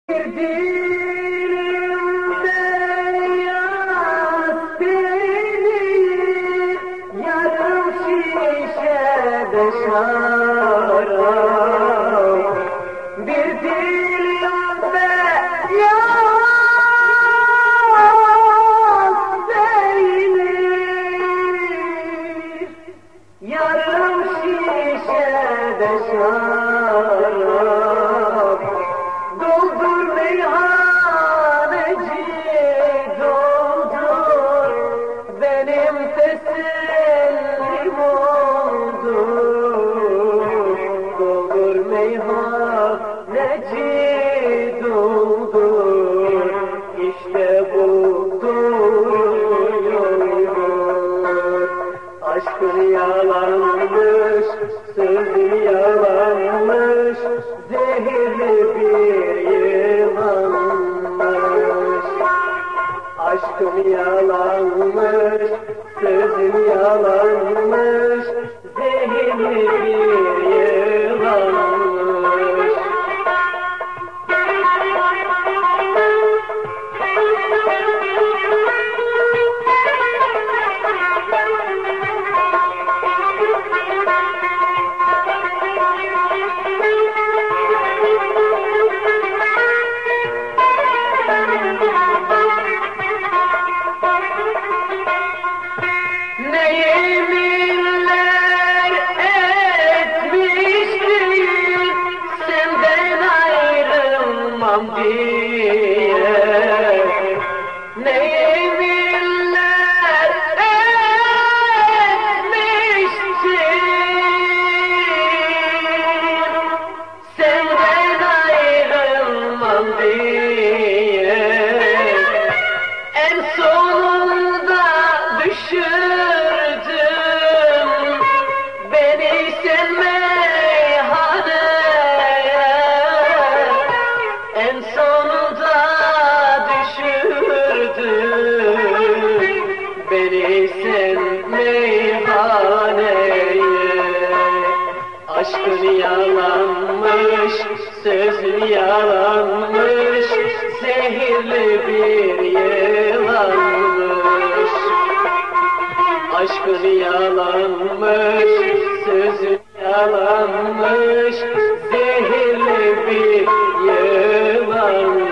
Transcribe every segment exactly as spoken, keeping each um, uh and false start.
Dilimde yaz değil, yarım şişede şarap. Bir dilimde yaz değil, yarım şişede şarap. Doldur meyhaneci, doldur, benim tesellim oldu. Doldur meyhaneci, doldur, işte budur yoldur. Aşkın yalanmış, sözün yalanmış, zehirli bir yılanmış. Aşkım yalanmış, sözüm yalanmış, zehirli bir yılanmış. Ne yeminler etmiştin senden ayrılmam diye. Ne yeminler etmiştin senden ayrılmam diye. En sonunda düşürdüm beni sen meyhaneye. En sonunda düşürdüm beni sen meyhaneye. Aşkın yalanmış, sözün yalanmış, zehirli bir yılanmış. Aşkın yalanmış, sözün yalanmış, zehirli bir yılanmış.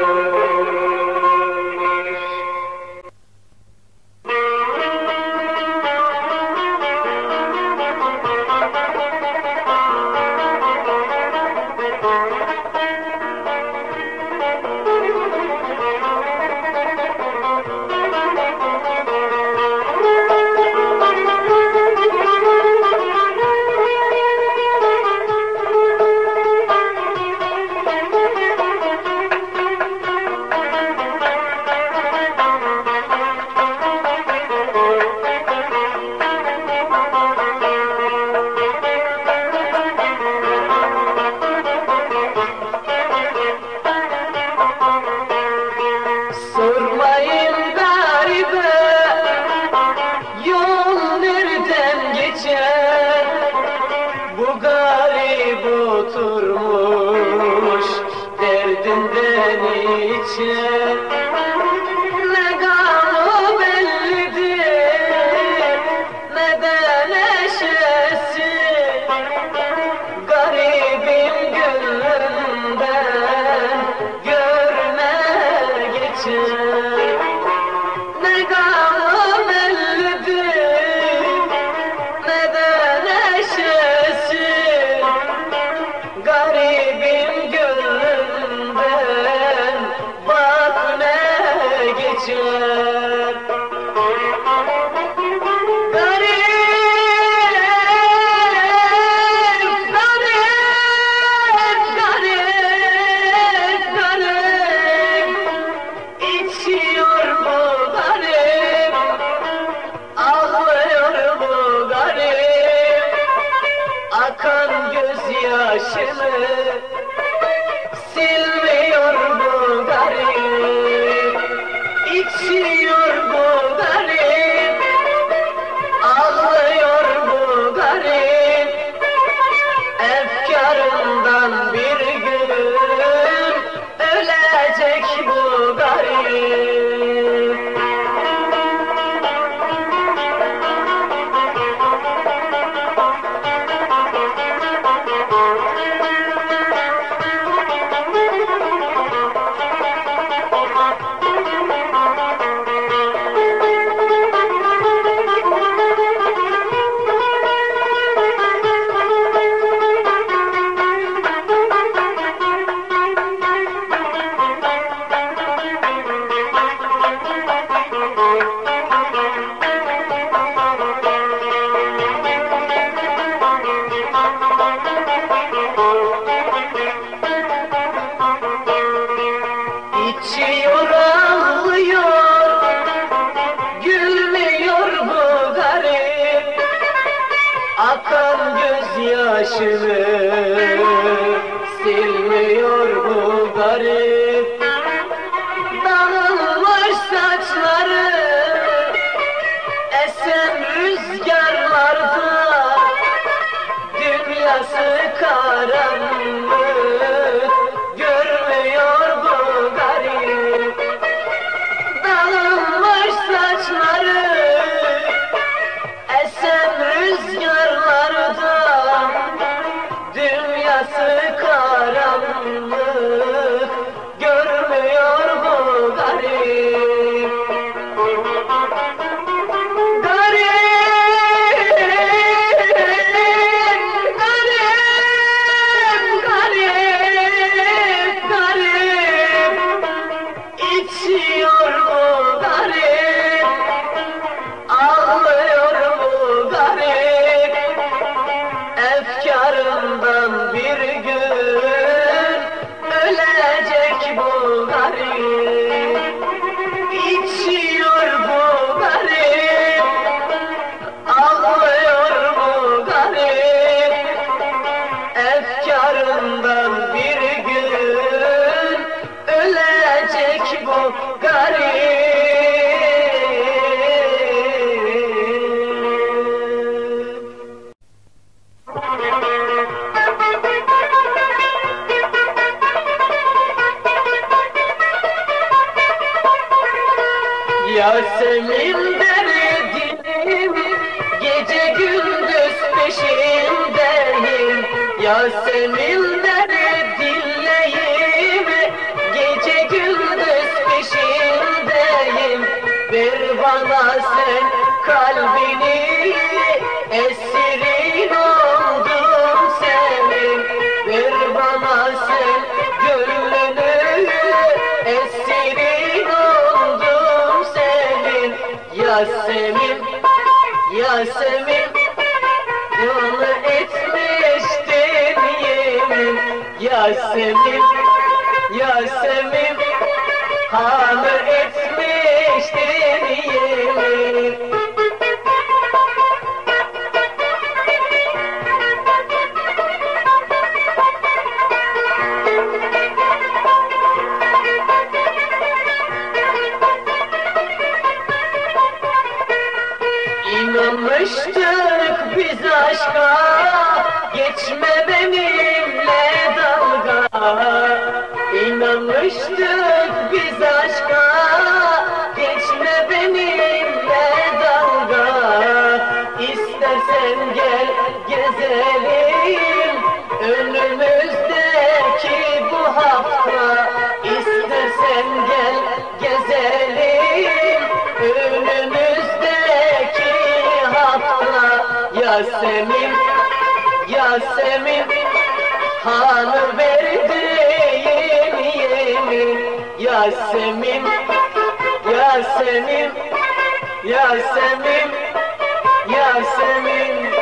Sormayın garibe, yol nereden geçer? Bu garip oturmuş derdinden içer. Ne gamı bellidir, ne de neşesi. Garibim gönlünden görme geçer. Ne gamı bellidir, ne de neşesi. Garibim gönlünden bak ne içiyor ağlıyor, gülmüyor bu garip, akan gözyaşını silmiyor bu garip. Dağılmış saçları esen rüzgarlarda, dünyası karanlık, görmüyor bu garip. Dağılmış saçları esen rüzgarlarda, dünyası karanlık, görmüyor bu garip. İçiyor bu garip, ağlıyor bu garip, efkarından bir gün ölecek bu garip. İçiyor bu garip, ağlıyor bu garip, efkarından bir gün ölecek bu garip. Yasemin derdim, gece gündüz peşindeyim. Yasemin dinleyim, gece gündüz peşindeyim. Ver bana sen kalbini, esirin oldum senin. Ver bana sen gönlünü, esirin oldum senin. Yasemin, Yasemin, yolu etmiştin yemin. Yasemin, Yasemin, hanı etmiştin yemin. İnanmıştık biz aşka, geçme benimle dalga. İnanmıştık biz aşka, geçme benimle dalga. İstersen gel gezelim önümüzdeki bu hafta. İstersen gel gezelim önümüzdeki hafta. Yasemin, Yasemin, hanı verdiğin yemin. Yasemin, Yasemin, Yasemin, Yasemin.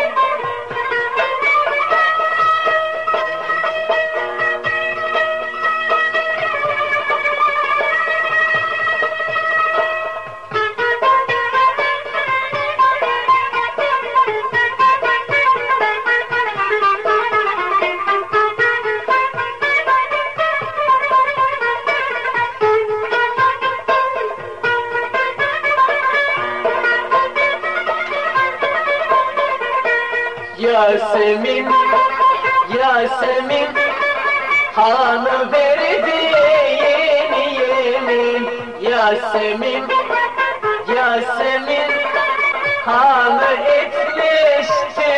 Yasemin, Yasemin, hanı verdiğin yemin. Yasemin, Yasemin, hanı etmiştin